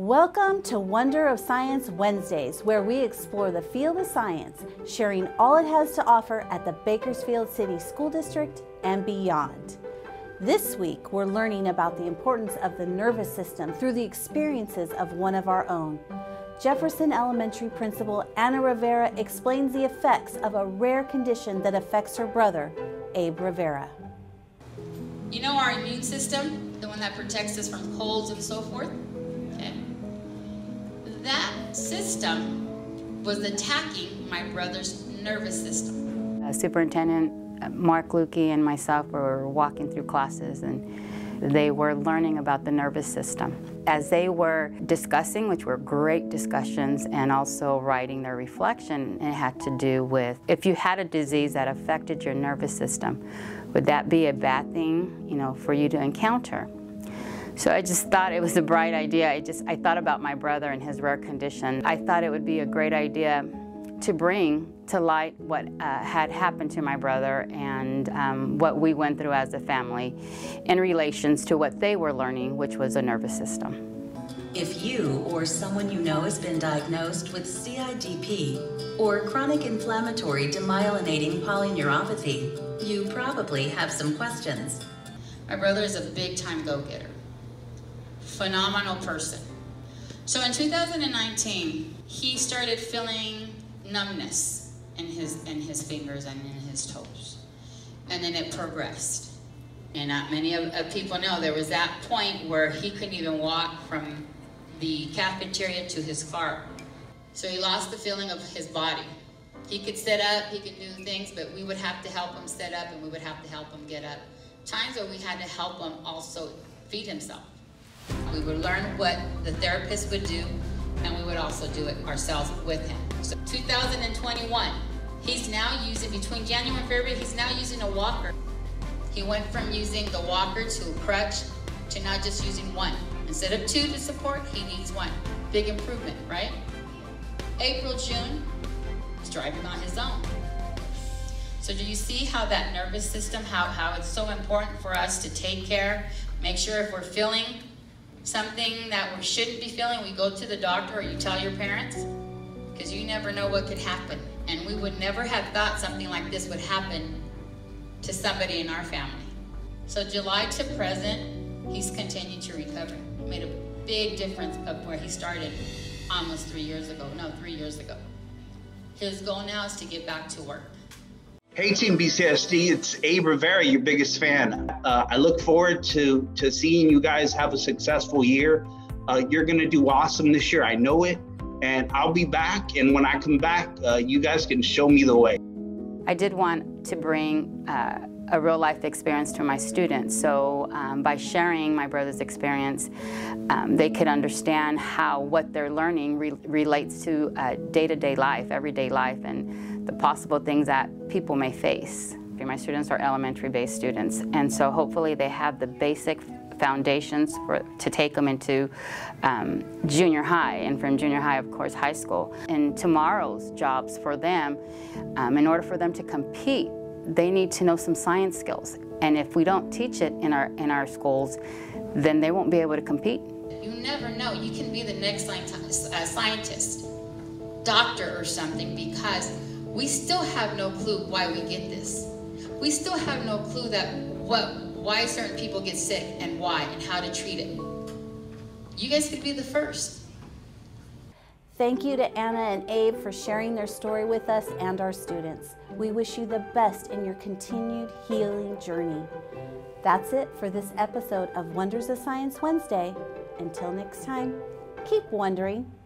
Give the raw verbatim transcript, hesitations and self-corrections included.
Welcome to Wonder of Science Wednesdays, where we explore the field of science, sharing all it has to offer at the Bakersfield City School District and beyond. This week, we're learning about the importance of the nervous system through the experiences of one of our own. Jefferson Elementary Principal Abe Rivera explains the effects of a rare condition that affects her brother, Abe Rivera. You know our immune system, the one that protects us from colds and so forth? Okay. That system was attacking my brother's nervous system. Uh, Superintendent Mark Lukey and myself were walking through classes, and they were learning about the nervous system. As they were discussing, which were great discussions, and also writing their reflection, it had to do with if you had a disease that affected your nervous system, would that be a bad thing, you know, for you to encounter? So I just thought it was a bright idea. I just I thought about my brother and his rare condition. I thought it would be a great idea to bring to light what uh, had happened to my brother and um, what we went through as a family in relations to what they were learning, which was a nervous system. If you or someone you know has been diagnosed with C I D P or chronic inflammatory demyelinating polyneuropathy, you probably have some questions. My brother is a big-time go-getter. Phenomenal person. So in two thousand nineteen, he started feeling numbness in his in his fingers and in his toes, and then it progressed. And not many of, of people know there was that point where he couldn't even walk from the cafeteria to his car. So he lost the feeling of his body. He could sit up, he could do things, but we would have to help him sit up, and we would have to help him get up. Times where we had to help him also feed himself. We would learn what the therapist would do, and we would also do it ourselves with him. So two thousand twenty-one, he's now using, between January and February, he's now using a walker. He went from using the walker to a crutch to now just using one. Instead of two to support, he needs one. Big improvement, right? April, June, he's driving on his own. So do you see how that nervous system, how, how it's so important for us to take care, make sure if we're feeling something that we shouldn't be feeling, we go to the doctor or you tell your parents, because you never know what could happen. And we would never have thought something like this would happen to somebody in our family. So July to present, he's continued to recover. Made a big difference of where he started almost three years ago. No, three years ago. His goal now is to get back to work. Hey Team B C S D, it's Abe Rivera, your biggest fan. Uh, I look forward to, to seeing you guys have a successful year. Uh, you're gonna do awesome this year, I know it. And I'll be back, and when I come back, uh, you guys can show me the way. I did want to bring uh, a real life experience to my students. So um, by sharing my brother's experience, um, they could understand how what they're learning re relates to uh, day-to-day life, everyday life, and the possible things that people may face. My students are elementary-based students, and so hopefully they have the basic foundations for, to take them into um, junior high, and from junior high, of course, high school. And tomorrow's jobs for them, um, in order for them to compete, they need to know some science skills. And if we don't teach it in our, in our schools, then they won't be able to compete. You never know. You can be the next scientist, uh, scientist, doctor or something, because we still have no clue why we get this. We still have no clue that what, why certain people get sick and why and how to treat it. You guys could be the first. Thank you to Anna and Abe for sharing their story with us and our students. We wish you the best in your continued healing journey. That's it for this episode of Wonders of Science Wednesday. Until next time, keep wondering.